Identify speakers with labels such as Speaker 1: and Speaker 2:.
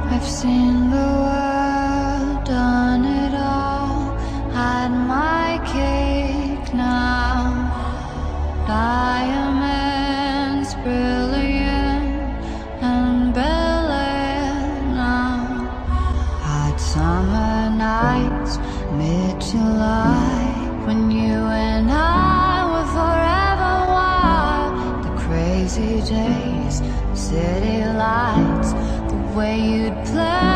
Speaker 1: I've seen the world, done it all, had my cake now. Diamonds brilliant and Bel Air now. Hot summer nights, mid-July, when you and I were forever wild. The crazy days, city lights, the way you'd play